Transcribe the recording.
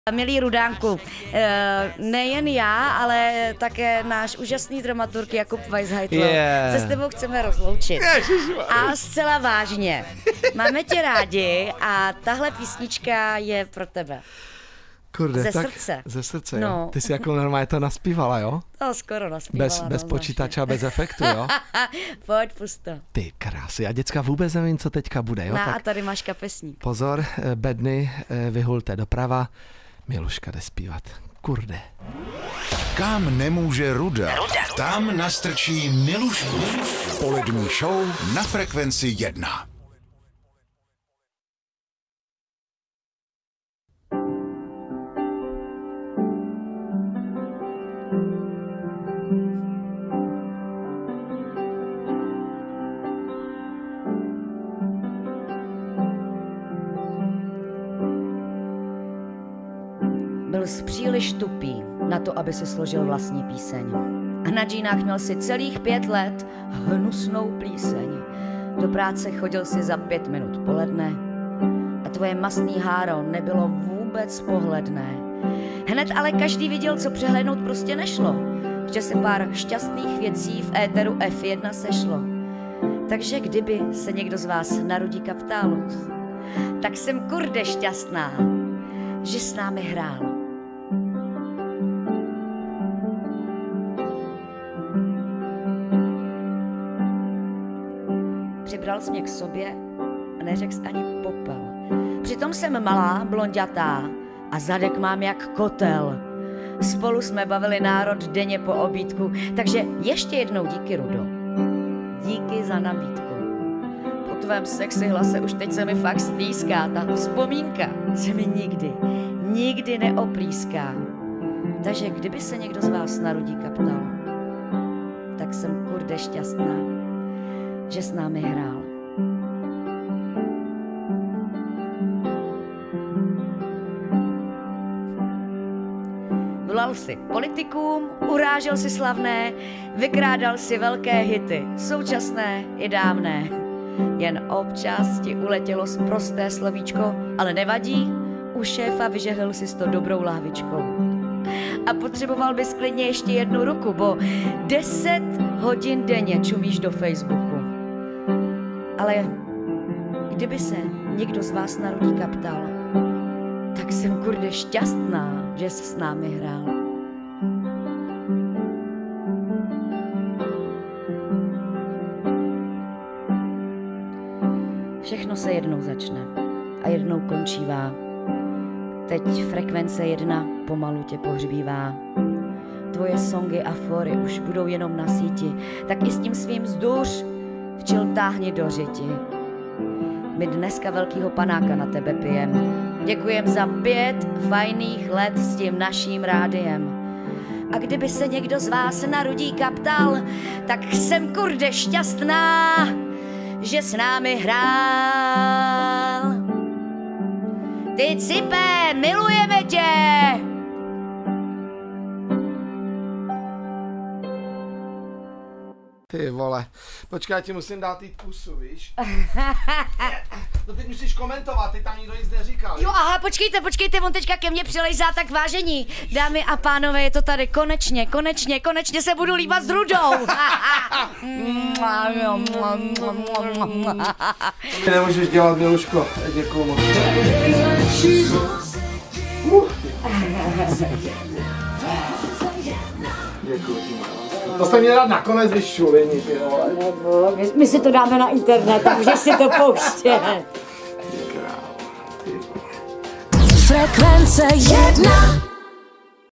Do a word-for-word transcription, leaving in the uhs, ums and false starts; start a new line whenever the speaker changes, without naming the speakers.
Milý Rudánku, nejen já, ale také náš úžasný dramaturg Jakub Weisheitl yeah. se s tebou chceme rozloučit. A zcela vážně. Máme tě rádi a tahle písnička je pro tebe.
Kurde,
ze
tak
srdce.
Ze srdce,
no.
jo? Ty jsi jako normálně to naspívala, jo?
No, skoro naspívala.
Bez, bez
no,
počítače a bez efektu, jo?
Pojď, pust to.
Ty krásy, já děcka vůbec nevím, co teďka bude, jo?
No,
tak
a tady máš kapesník.
Pozor, bedny, vyhulte doprava, Miluška jde zpívat. Kurde.
Kam nemůže Ruda, tam nastrčí Milušku. Polední show na Frekvenci jedna.
Byl jsi příliš tupý na to, aby si složil vlastní píseň. A na džínách měl si celých pět let hnusnou plíseň. Do práce chodil si za pět minut poledne a tvoje mastný háro nebylo vůbec pohledné. Hned ale každý viděl, co přehlédnout prostě nešlo, že si pár šťastných věcí v éteru F jedna sešlo. Takže kdyby se někdo z vás na Rudíka ptal, tak jsem kurde šťastná, že s námi hrál. Přibral jsi mě k sobě a neřekl jsi ani popel. Přitom jsem malá, blonďatá a zadek mám jak kotel. Spolu jsme bavili národ denně po obídku, takže ještě jednou díky, Rudo. Díky za nabídku. Po tvém sexy hlase už teď se mi fakt stýská. Ta vzpomínka se mi nikdy, nikdy neoprýská. Takže kdyby se někdo z vás na Rudíka ptal, tak jsem kurde šťastná, že s námi hrál. Volal si politikům, urážel si slavné, vykrádal si velké hity, současné i dávné. Jen občas ti uletělo sprosté slovíčko, ale nevadí, u šéfa vyžehlil si to dobrou lahvičkou. A potřeboval bys klidně ještě jednu ruku, bo deset hodin denně čumíš do Facebooku. Ale kdyby se někdo z vás na Rudíka ptal, tak jsem kurde šťastná, že jsi s námi hrál. Všechno se jednou začne a jednou končívá. Teď Frekvence jedna pomalu tě pohřbívá. Tvoje songy a fory už budou jenom na síti, tak i s tím svým vzduš včil táhni do řiti. My dneska velkýho panáka na tebe pijem. Děkujem za pět fajných let s tím naším rádiem. A kdyby se někdo z vás na Rudíka ptal, tak jsem kurde šťastná, že s námi hrál. Ty cipe, milujeme tě!
Ty vole, počkej, já ti musím dát jít pusu, víš? To teď musíš komentovat, ty tam nikdo nic neříkal.
Jo, aha, počkejte, počkejte, on teďka ke mně přilejzá, tak vážení. Dámy a pánové, je to tady, konečně, konečně, konečně se budu líbat s Rudou.
Ty nemůžeš dělat, Miluško, děkuju moc. Děkuju ti, to jsem měl dát nakonec vyšulení, ty vole.
Nebo, my, my si to dáme na internet, a můžeš si to pouštět.
Frekvence jedna.